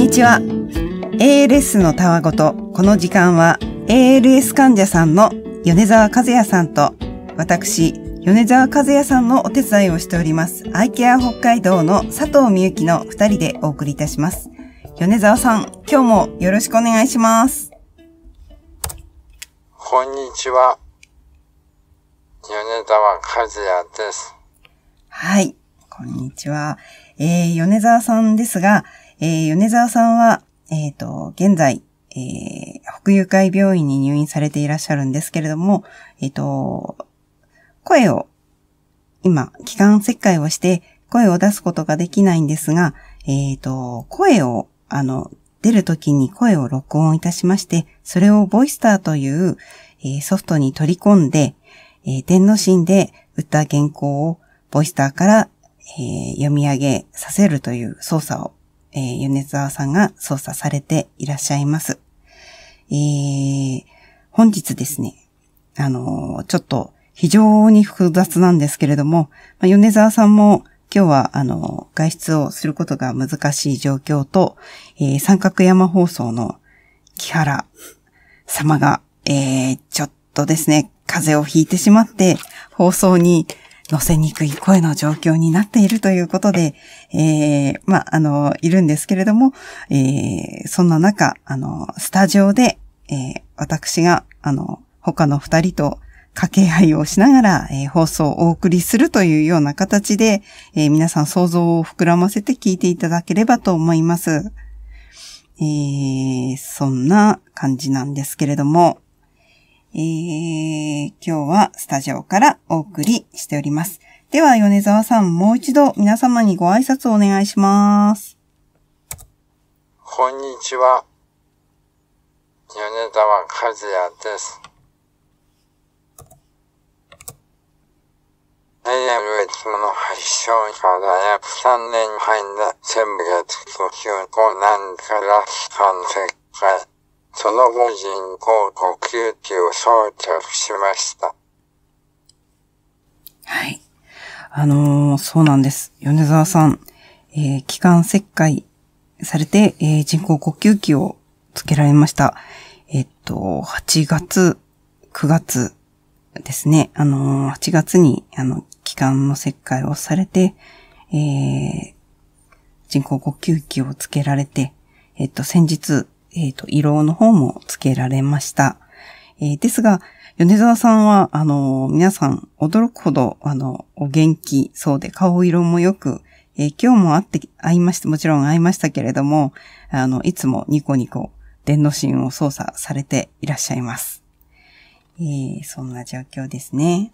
にちは。ALS のたわごと。この時間は ALS 患者さんの米沢和也さんと私、米沢和也さんのお手伝いをしておりますアイケア北海道の佐藤美幸の2人でお送りいたします。米沢さん、今日もよろしくお願いします。 こんにちは。米沢和也です。 はい、こんにちは。米沢さんですが、米沢さんは、現在、北友会病院に入院されていらっしゃるんですけれども、声を、今、気管切開をして声を出すことができないんですが、声を、出るときに声を録音いたしまして、それをボイスターという、ソフトに取り込んで、電脳芯で打った原稿をボイスターから、読み上げさせるという操作を、米沢さんが操作されていらっしゃいます。本日ですね、ちょっと非常に複雑なんですけれども、米沢さんも今日は外出をすることが難しい状況と、三角山放送の木原様が、ちょっとですね、風邪をひいてしまって放送に乗せにくい声の状況になっているということで、いるんですけれども、そんな中、スタジオで、私が、他の二人と掛け合いをしながら、放送をお送りするというような形で、皆さん想像を膨らませて聞いていただければと思います。そんな感じなんですけれども、今日はスタジオからお送りしております。では、米沢さん、もう一度皆様にご挨拶をお願いします。 こんにちは。米沢和也です。ALS の発症から約3年半で先月呼吸困難から気管切開。その後人工呼吸器を装着しました。 はい。そうなんです。米沢さん、気管切開されて、人工呼吸器をつけられました。8月、9月ですね。8月に、気管の切開をされて、人工呼吸器をつけられて、先日、胃ろうの方もつけられました。ですが、米沢さんは、皆さん驚くほど、お元気そうで、顔色もよく、今日も会いました、もちろん会いましたけれども、いつもニコニコ、電脳芯を操作されていらっしゃいます。そんな状況ですね。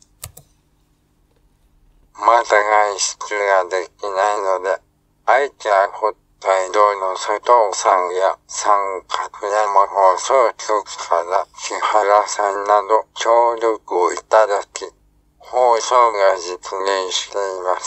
まだ外出ができないので、アイケア北海道の佐藤さんや三角山放送局から木原さんなど協力をいただき、放送が実現しています。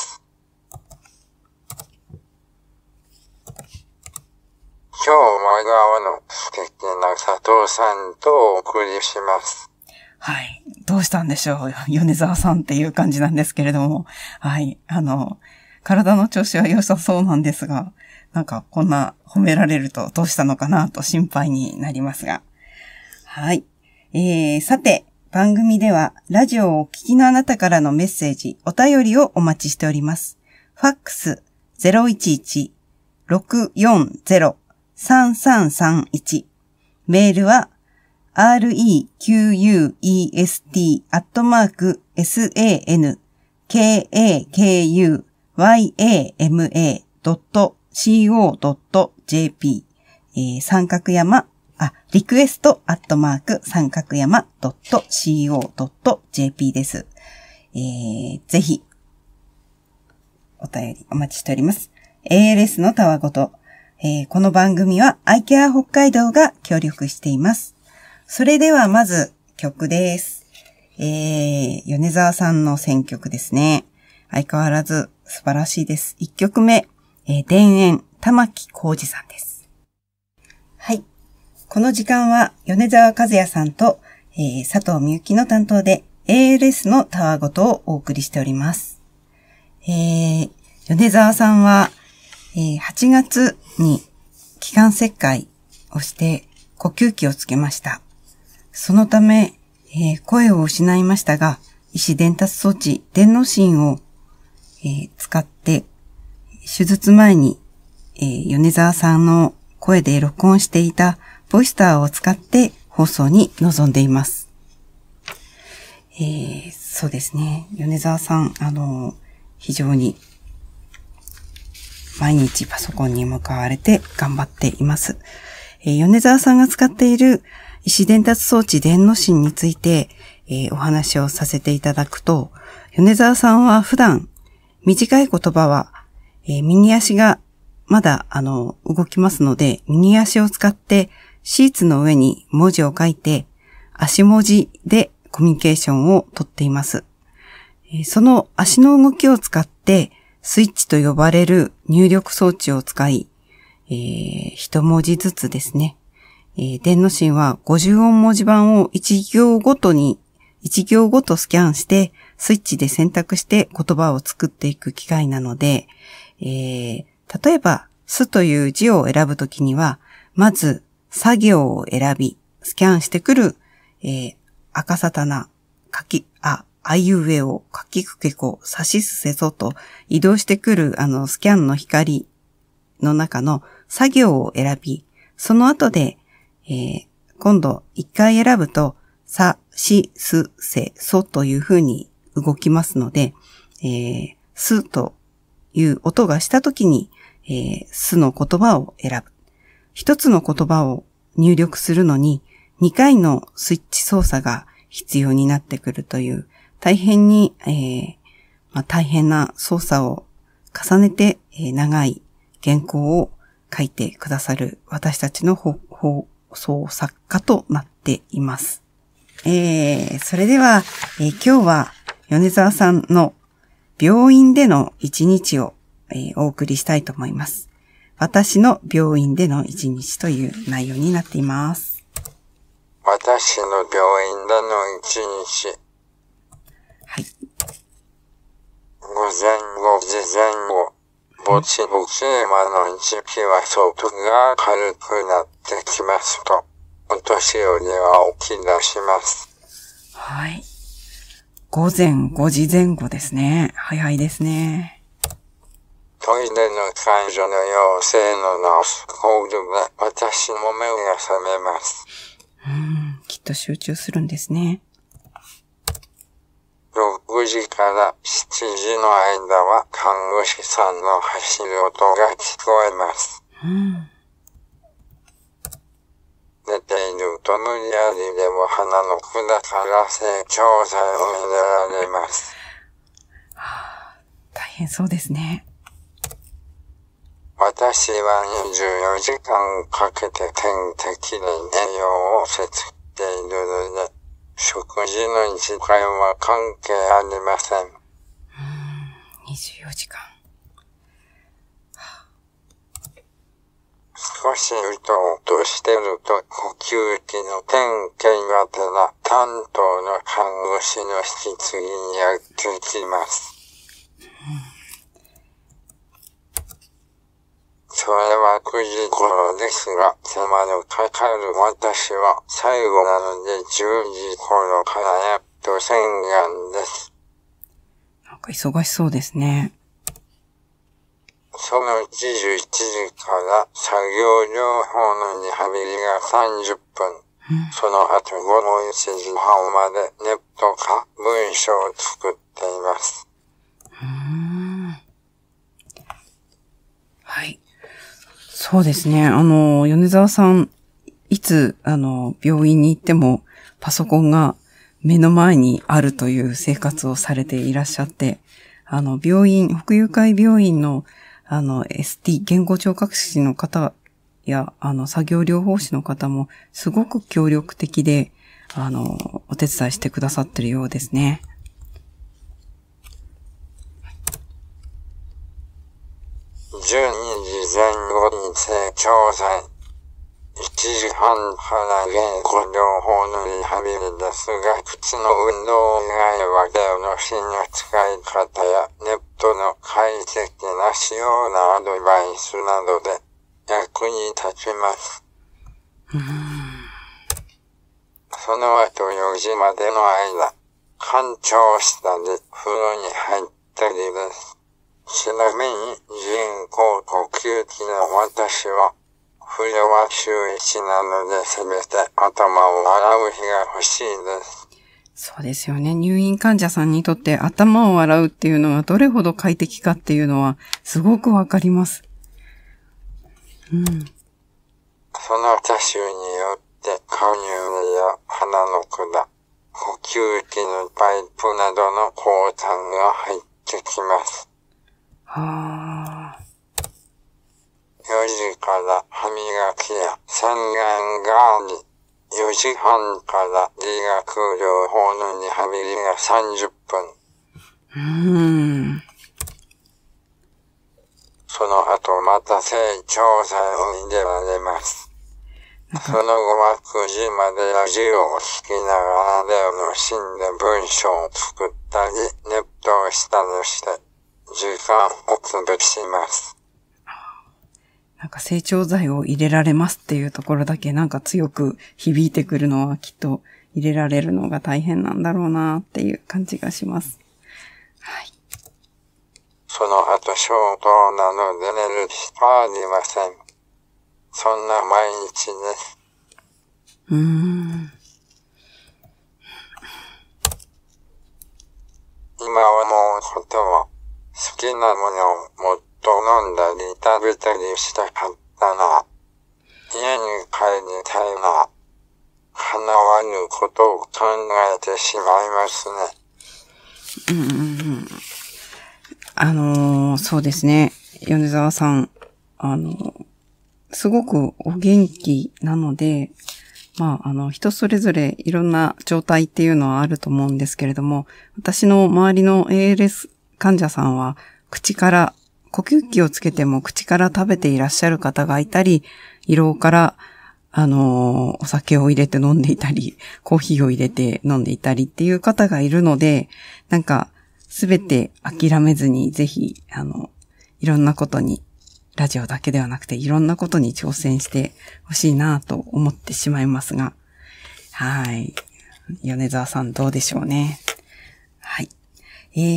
今日真顔の素敵な佐藤さんとお送りします。 はい。どうしたんでしょう。米沢さんっていう感じなんですけれども。はい。体の調子は良さそうなんですが、なんかこんな褒められるとどうしたのかなと心配になりますが。はい。さて、番組ではラジオをお聞きのあなたからのメッセージ、お便りをお待ちしております。ファックス 011-640-3331。メールはrequest@sankakuyama.co.jp 三角山、リクエスト三角山 .co.jp です。ぜひ、お便りお待ちしております。ALS のたわごと。この番組はアイケア北海道が協力しています。それではまず曲です。米沢さんの選曲ですね。相変わらず素晴らしいです。1曲目、田園玉木浩二さんです。はい。この時間は米沢和也さんと、佐藤美幸の担当で ALS のたわごとをお送りしております。米沢さんは、8月に気管切開をして呼吸器をつけました。そのため、声を失いましたが、医師伝達装置、電脳芯を、使って、手術前に、米沢さんの声で録音していたボイスターを使って放送に臨んでいます。そうですね。米沢さん、非常に毎日パソコンに向かわれて頑張っています。米沢さんが使っている医師伝達装置電脳芯について、お話をさせていただくと、米沢さんは普段短い言葉は、右足がまだ動きますので、右足を使ってシーツの上に文字を書いて、足文字でコミュニケーションをとっています。その足の動きを使って、スイッチと呼ばれる入力装置を使い、一文字ずつですね。電脳芯は50音文字盤を1行ごとスキャンして、スイッチで選択して言葉を作っていく機械なので、例えば、すという字を選ぶときには、まず、作業を選び、スキャンしてくる、赤さたな、あいうえお、かきくけこ、さしすせそと移動してくるスキャンの光の中の作業を選び、その後で、今度一回選ぶと、さ、し、す、せ、そという風に動きますので、すという音がしたときに、すの言葉を選ぶ。一つの言葉を入力するのに2回のスイッチ操作が必要になってくるという大変に、大変な操作を重ねて、長い原稿を書いてくださる私たちの放送作家となっています。それでは、今日は米沢さんの病院での一日を、お送りしたいと思います。私の病院での一日という内容になっています。 私の病院での一日。 はい。 午前5時前後、ぼちぼち今の時期は外が軽くなってきますと、お年寄りは起き出します。 はい。午前5時前後ですね。早いですね。 トイレの介助の要請のナースコールで私の目が覚めます。 きっと集中するんですね。 6時から7時の間は看護師さんの走る音が聞こえます。寝ていると無理やりでも鼻の管から成長剤を入れられます。 大変そうですね。 私は24時間かけて点滴で栄養を摂っているので、食事の時間は関係ありません。 24時間。 少しうとうとしてると呼吸器の点検がてら担当の看護師の引き継ぎにやってきます。それは9時頃ですが、手間のかかる私は最後なので10時頃からやっと洗顔です。 なんか忙しそうですね。 その11時から作業療法のリハビリが30分。その後午後1時半までネットか文章を作っています。 はい。そうですね。米沢さん、いつ、病院に行ってもパソコンが目の前にあるという生活をされていらっしゃって、北友会病院の、ST、言語聴覚士の方や、作業療法士の方も、すごく協力的で、お手伝いしてくださってるようですね。 12時前後に成長剤。1時半から言語療法のリハビリですが、靴の運動以外は電脳芯の使い方やネットの快適な仕様なアドバイスなどで、 役に立ちます。その後4時までの間、干潮したり、風呂に入ったりです。ちなみに人工呼吸器の私は、風呂は週1なので、せめて頭を洗う日が欲しいです。 そうですよね。入院患者さんにとって頭を洗うっていうのがどれほど快適かっていうのはすごくわかります。 その他種によって加入や鼻の管、呼吸器のパイプなどの抗酸が入ってきます。4時から歯磨きや洗顔があり、4時半から理学療法のリハビリが30分。その後また整腸剤を入れられます。その後は9時までラジオを聞きながら例のシーンで文章を作ったり、ネットをしたりして、時間を潰します。 なんか成長剤を入れられますっていうところだけなんか強く響いてくるのはきっと入れられるのが大変なんだろうなっていう感じがします。はい。 その後消灯なので寝るしかありません。そんな毎日です。今思うことは、好きなものをもっと飲んだり食べたりしたかったな。家に帰りたいな。叶わぬことを考えてしまいますね。 そうですね。米沢さん、すごくお元気なので、人それぞれいろんな状態っていうのはあると思うんですけれども、私の周りの ALS 患者さんは、口から、呼吸器をつけても口から食べていらっしゃる方がいたり、胃ろうから、お酒を入れて飲んでいたり、コーヒーを入れて飲んでいたりっていう方がいるので、なんか、すべて諦めずに、ぜひ、いろんなことに、ラジオだけではなくて、いろんなことに挑戦してほしいなと思ってしまいますが、はい。米沢さんどうでしょうね。はい。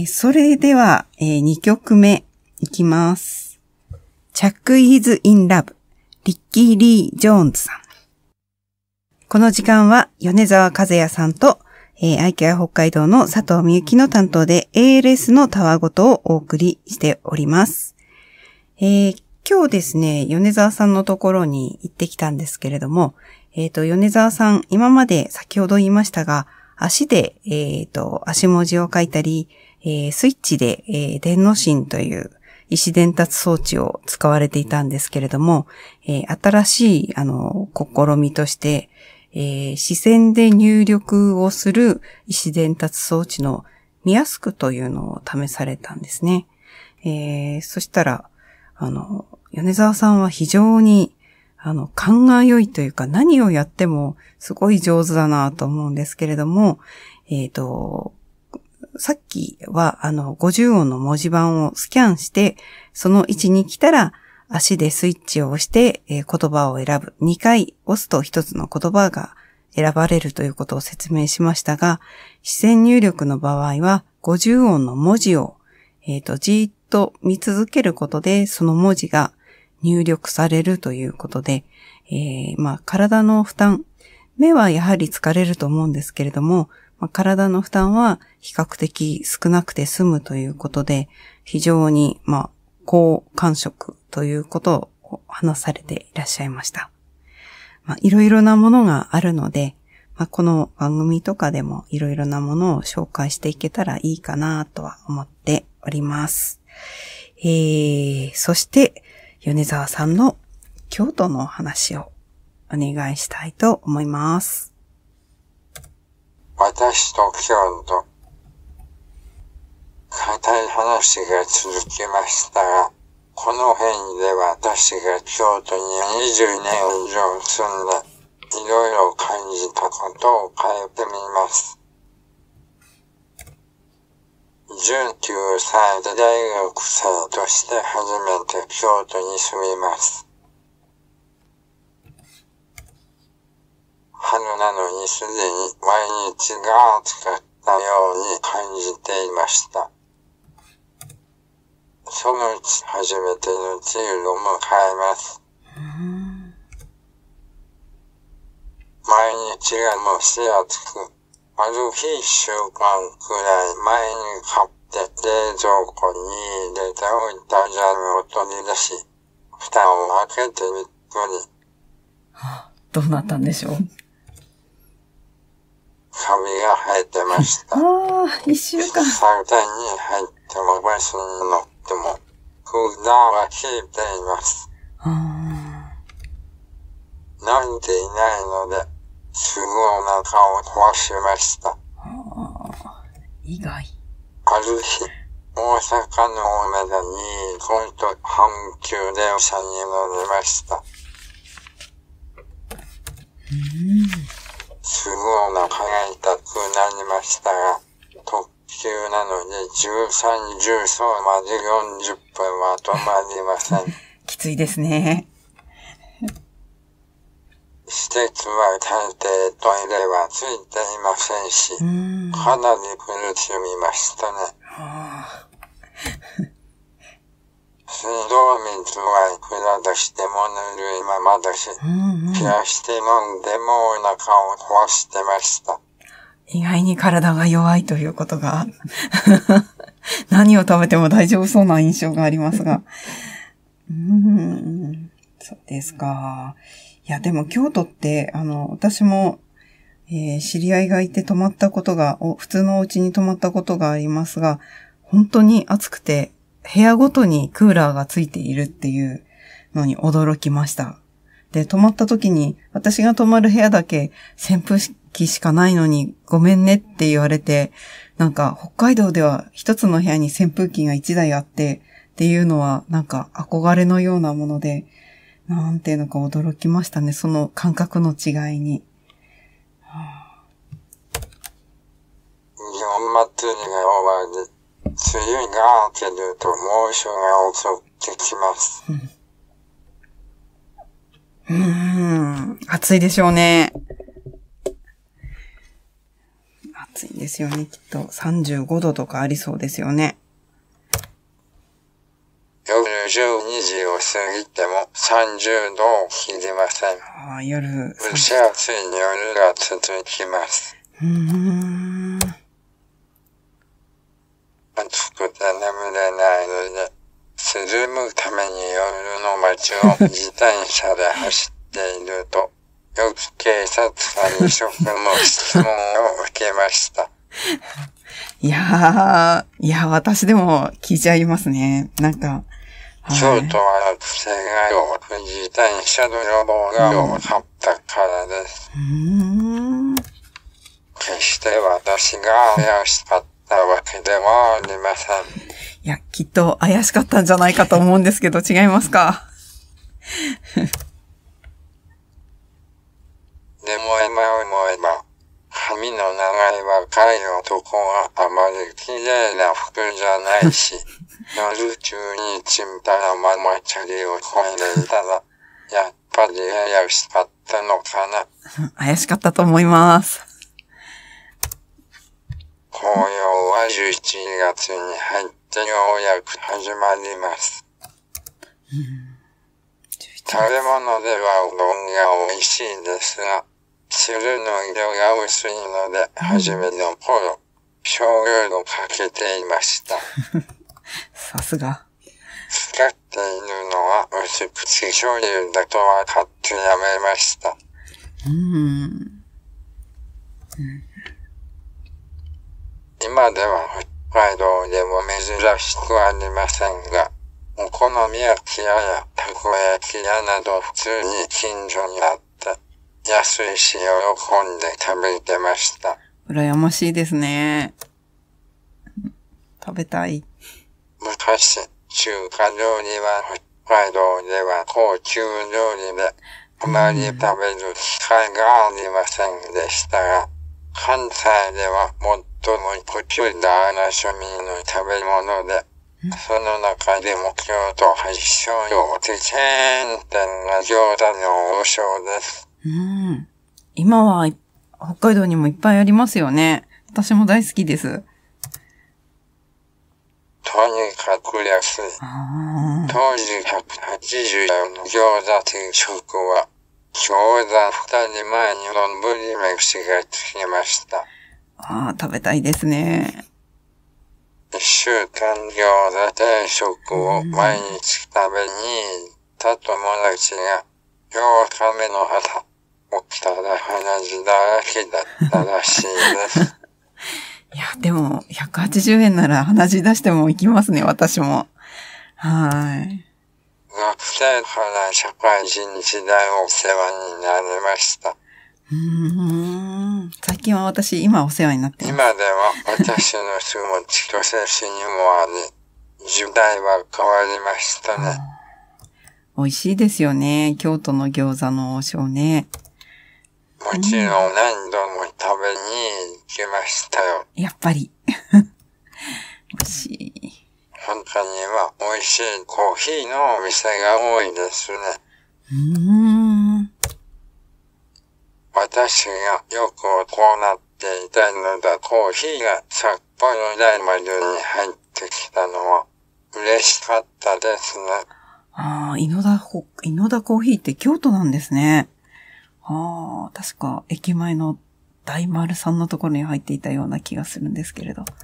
それでは、2曲目いきます。Chuck is in Love、リッキー・リー・ジョーンズさん。この時間は米沢和也さんと、アイケア北海道の佐藤美幸の担当で ALS のたわごとをお送りしております。今日ですね、米沢さんのところに行ってきたんですけれども、米沢さん、今まで先ほど言いましたが、足で、足文字を書いたり、スイッチで、電脳針という意思伝達装置を使われていたんですけれども、新しい、試みとして、視線で入力をする意思伝達装置のミヤスクというのを試されたんですね。そしたら、米沢さんは非常に、勘が良いというか何をやってもすごい上手だなと思うんですけれども、さっきは50音の文字盤をスキャンして、その位置に来たら足でスイッチを押して、言葉を選ぶ。2回押すと1つの言葉が選ばれるということを説明しましたが、視線入力の場合は50音の文字を、じーっと見続けることでその文字が入力されるということで、体の負担、目はやはり疲れると思うんですけれども、体の負担は比較的少なくて済むということで、非常に、高感触ということを話されていらっしゃいました。いろいろなものがあるので、この番組とかでもいろいろなものを紹介していけたらいいかなとは思っております。そして、米沢さんの京都の話をお願いしたいと思います。 私と京都、固い話が続きましたが、この辺で私が京都に20年以上住んで、いろいろ感じたことを変えてみます。19歳で大学生として初めて京都に住みます。 春なのにすでに毎日が暑かったように感じていました。そのうち初めての梅雨を迎えます。毎日が蒸し暑く、ある日1週間くらい前に買って冷蔵庫に入れておいたジャムを取り出し、蓋を開けてびっくり。 どうなったんでしょう。 カビが生えてました。 1週間。 サウタに入ってもバスに乗っても、クーラーは効いています。慣れていないので、すぐお腹を壊しました。 意外。 ある日、大阪の梅田に行こうと阪急電車に乗りました。すぐお腹が痛くなりましたが、特急なので13、14まで40分は止まりません。 きついですね。 施設は大抵トイレはついていませんし、かなり苦しみましたね。水道水はいくら出してもぬるいままだし、冷やして飲んでもお腹を壊してました。 意外に体が弱いということが、何を食べても大丈夫そうな印象がありますが。そうですか。いや、でも京都って、私も、知り合いがいて泊まったことが、普通のお家に泊まったことがありますが、本当に暑くて、部屋ごとにクーラーがついているっていうのに驚きました。で、泊まった時に、私が泊まる部屋だけ扇風機しかないのにごめんねって言われて、なんか北海道では一つの部屋に扇風機が一台あってっていうのはなんか憧れのようなもので、なんていうのか驚きましたね。その感覚の違いに。 祇園祭りが終わり、梅雨が明けると猛暑が襲ってきます。 暑いでしょうね。暑いんですよね。きっと35度とかありそうですよね。 夜12時を過ぎても30度を切りません。 夜。 蒸し暑い夜が続きます。暑くて眠れないので、涼むために夜の街を自転車で走っていると、よく警察官に職務質問を受けました。 いや、私でも聞いちゃいますね。なんか、 京都は不正が多く自転車泥棒が多かったからです。決して私が怪しかったわけではありません。 いや、きっと怪しかったんじゃないかと思うんですけど、違いますか？ でも今思えば、髪の長い若い男はあまり綺麗な服じゃないし、夜中にちんたらママチャリをこいでいたら、やっぱり怪しかったのかな。 怪しかったと思います。 紅葉は11月に入ってようやく始まります。食べ物ではうどんが美味しいですが、汁の色が薄いので、初めの頃、醤油をかけていました。 さすが。 使っているのは薄口醤油だと分かってやめました。今では北海道でも珍しくありませんが、お好み焼き屋やたこ焼き屋など普通に近所にあって、安いし喜んで食べてました。 羨ましいですね。食べたい。 昔、中華料理は北海道では高級料理で、あまり食べる機会がありませんでしたが、関西では最もポピュラーな庶民の食べ物で、その中でも京都発祥の大手チェーン店が餃子の王将です。 今は北海道にもいっぱいありますよね。私も大好きです。 とにかく安い。当時180円の餃子定食は、餃子2人前に丼飯がつきました。 食べたいですね。 1週間餃子定食を毎日食べに行った友達が、8日目の朝、起きたら鼻血だらけだったらしいです。 いや、でも、180円なら鼻血出しても行きますね、私も。はい。 学生から社会人時代お世話になりました。 最近は私、今お世話になってます。 今では私の住む千歳市にもあり、時代は変わりましたね。 美味しいですよね、京都の餃子の王将ね。 もちろん何度も食べに行きましたよ。 やっぱり。美味しい。 他には美味しいコーヒーのお店が多いですね。私がよくこうなっていたのだ、コーヒーが札幌大丸に入ってきたのは嬉しかったですね。 井の田コーヒーって京都なんですね。確か駅前の大丸さんのところに入っていたような気がするんですけれど。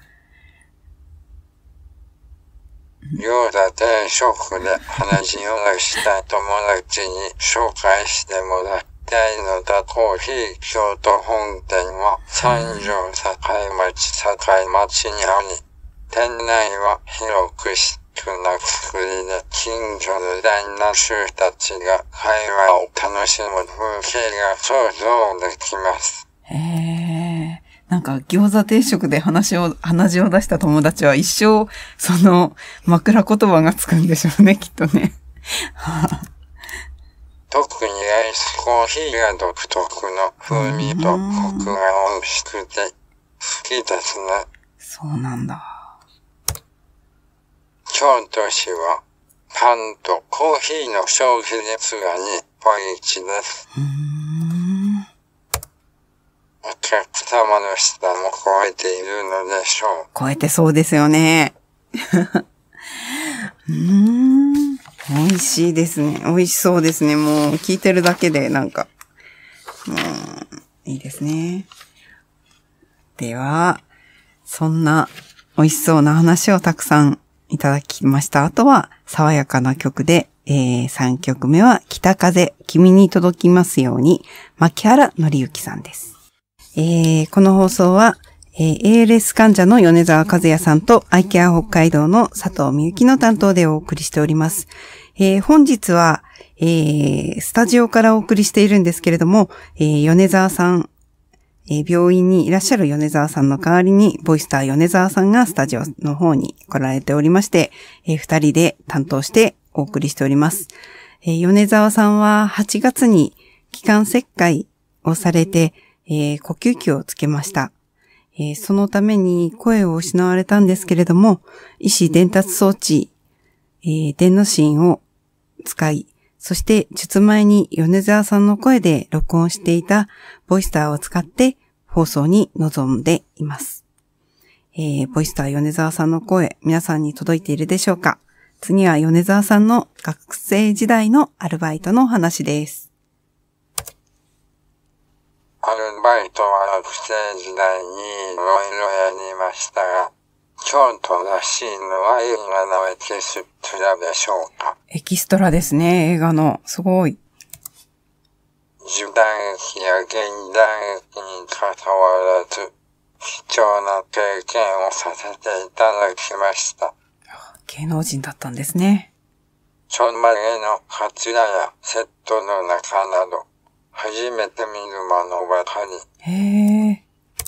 餃子定食で話をした友達に紹介してもらったいのだコーヒー京都本店は三条境町にあり、店内は広くしな作りで近所の大な衆たちが会話を楽しむ風景が想像できます。 なんか餃子定食で鼻血を出した友達は一生枕言葉がつくんでしょうね、きっとね。 特にアイスコーヒーが独特の風味とコクが美味しくて好きですね。 そうなんだ。 京都市はパンとコーヒーの消費熱が日本一です。お客様の舌も超えているのでしょう。 超えてそうですよね。美味しいですね。美味しそうですね。もう聞いてるだけでなんか、いいですね。では、そんな美味しそうな話をたくさんいただきました後は、爽やかな曲で、3曲目は北風、君に届きますように、牧原紀之さんです。この放送は、ALS 患者の米沢和也さんとアイケア北海道の佐藤美幸の担当でお送りしております。本日は、スタジオからお送りしているんですけれども、米沢さん、病院にいらっしゃる米沢さんの代わりに、ボイスター米沢さんがスタジオの方に来られておりまして、二人で担当してお送りしております。米沢さんは8月に気管切開をされて、呼吸器をつけました。そのために声を失われたんですけれども、医師伝達装置、電脳芯を使い、そして術前に米沢さんの声で録音していたボイスターを使って放送に臨んでいます。ボイスター米沢さんの声、皆さんに届いているでしょうか？次は米沢さんの学生時代のアルバイトのお話です。 アルバイトは学生時代にいろいろやりましたが、京都らしいのは映画のエキストラでしょうか。 エキストラですね、映画の。すごい。 時代劇や現代劇に関わらず、貴重な経験をさせていただきました。 芸能人だったんですね。 ちょんまげのカツラやセットの中など、初めて見るものばかり。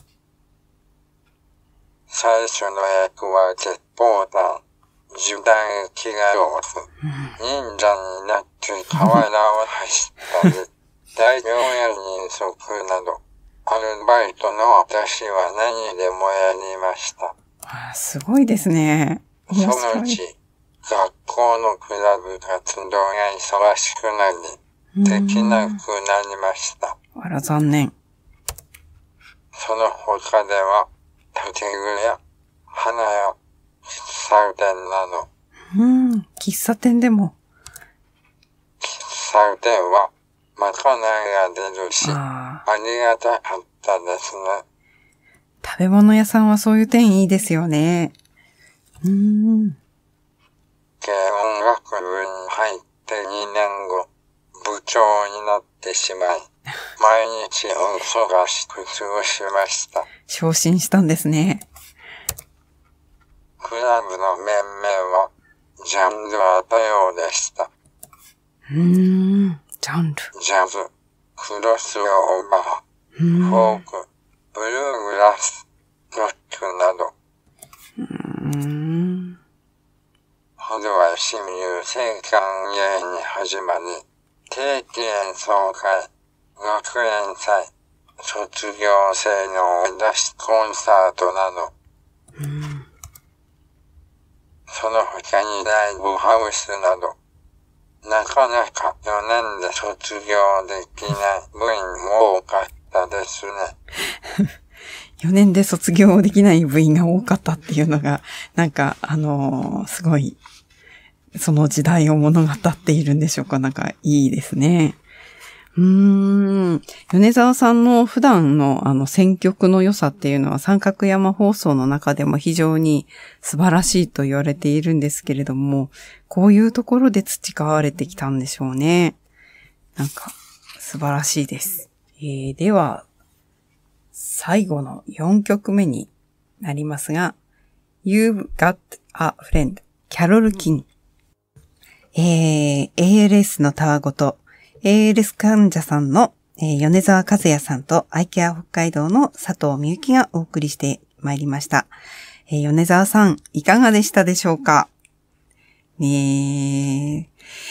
最初の役は鉄砲弾、時代劇が上手、忍者になって河原を走ったり、大病や人足など、アルバイトの私は何でもやりました。 すごいですね。 そのうち、学校のクラブ活動が忙しくなり、できなくなりました。 あら、残念。 その他では、建具や花や喫茶店など。 喫茶店でも。 喫茶店は、まかないが出るし、ありがたかったですね。 食べ物屋さんはそういう点いいですよね。 軽音楽部に入って2年後、部長になってしまい、毎日忙しく過ごしました。 昇進したんですね。 クラブの面々は、ジャンルは多様でした。 ジャンル。 ジャズ、クロスオーバー、フォーク、ブルーグラス、ロックなど。ほどは新入生歓迎に始まり、定期演奏会、学園祭、卒業生の出しコンサートなど。その他にライブハウスなど、なかなか4年で卒業できない部員も多かったですね。 4年で卒業できない部員が多かったっていうのが、なんか、すごい、その時代を物語っているんでしょうか。なんか、いいですね。米沢さんの普段の選曲の良さっていうのは三角山放送の中でも非常に素晴らしいと言われているんですけれども、こういうところで培われてきたんでしょうね。なんか素晴らしいです。では、最後の4曲目になりますが、You've Got a Friend、キャロル・キン。ALS のたわごと、ALS 患者さんの、米沢和也さんとアイケア北海道の佐藤美幸がお送りしてまいりました。米沢さん、いかがでしたでしょうか？お聞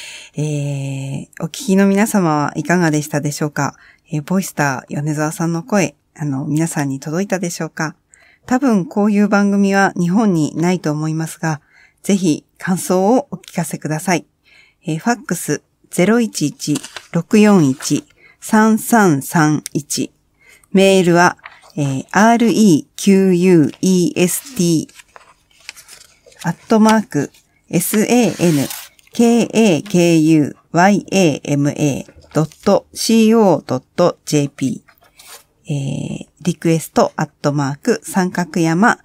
きの皆様はいかがでしたでしょうか？ボイスター米沢さんの声、皆さんに届いたでしょうか？多分こういう番組は日本にないと思いますが、ぜひ感想をお聞かせください。ファックス011-641-3331。メールは、request@sankakuyama.co.jp。リクエスト三角山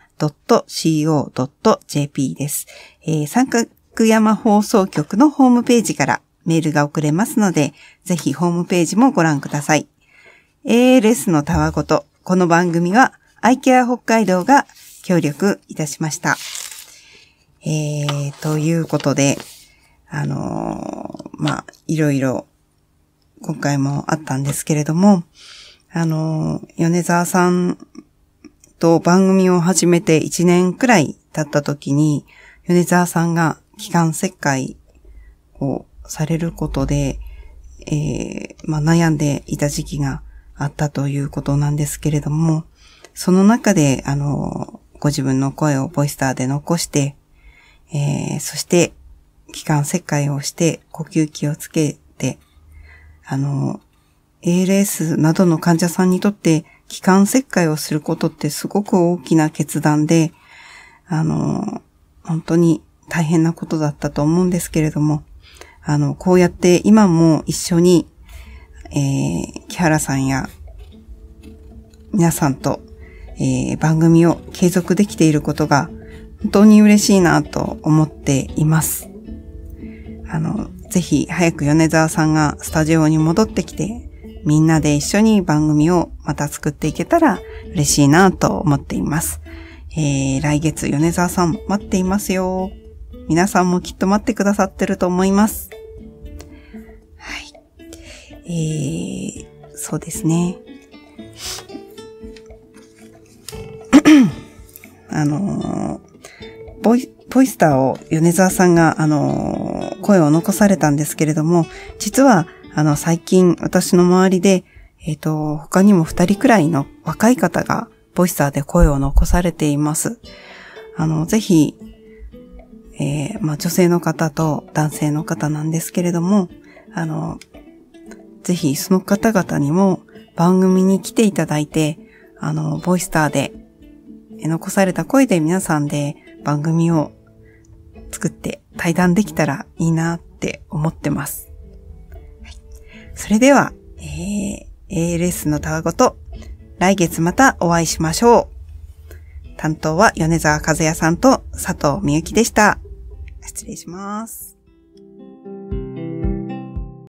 .co.jp です。三角山放送局のホームページからメールが送れますので、ぜひホームページもご覧ください。ALS のたわごと、この番組はアイケア北海道が協力いたしました。ということで、いろいろ今回もあったんですけれども、米沢さんと番組を始めて1年くらい経った時に、米沢さんが気管切開をされることで、悩んでいた時期があったということなんですけれども、その中で、ご自分の声をボイスターで残して、そして、気管切開をして、呼吸器をつけて、ALS などの患者さんにとって、気管切開をすることってすごく大きな決断で、本当に大変なことだったと思うんですけれども、こうやって今も一緒に、木原さんや皆さんと、番組を継続できていることが本当に嬉しいなと思っています。ぜひ早く米沢さんがスタジオに戻ってきて、みんなで一緒に番組をまた作っていけたら嬉しいなと思っています。来月米沢さん待っていますよ。皆さんもきっと待ってくださってると思います。はい。そうですね。ボイスターを米沢さんが、声を残されたんですけれども、実は、最近私の周りで、他にも2人くらいの若い方がボイスターで声を残されています。ぜひ、女性の方と男性の方なんですけれども、ぜひその方々にも番組に来ていただいて、ボイスターで残された声で皆さんで番組を作って対談できたらいいなって思ってます。はい、それでは、ALS のたわごと来月またお会いしましょう。担当は米沢和也さんと佐藤美由紀でした。失礼します。